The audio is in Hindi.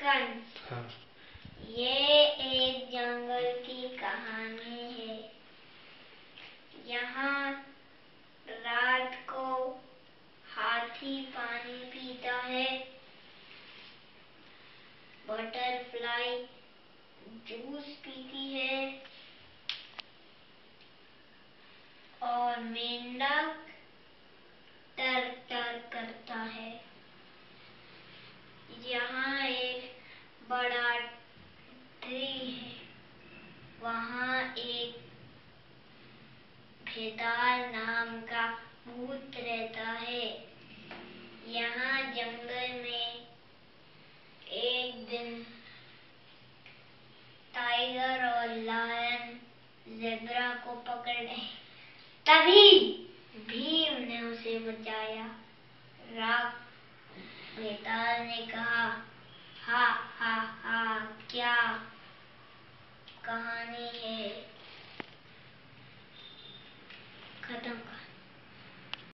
कंस। हाँ। ये एक जंगल की कहानी है। यहाँ रात को हाथी पानी पीता है, बटरफ्लाई जूस पीती है और मेंढक टर टर करता है। यहाँ एक बड़ा ट्री है, वहाँ एक भेदार नाम का भूत रहता है। यहाँ जंगल में एक दिन टाइगर और लायन ज़ेब्रा को पकड़ गए। तभी भीम ने उसे बचाया। राग भेदार ने कहा, हा हा हा, क्या कहानी है। खत्म।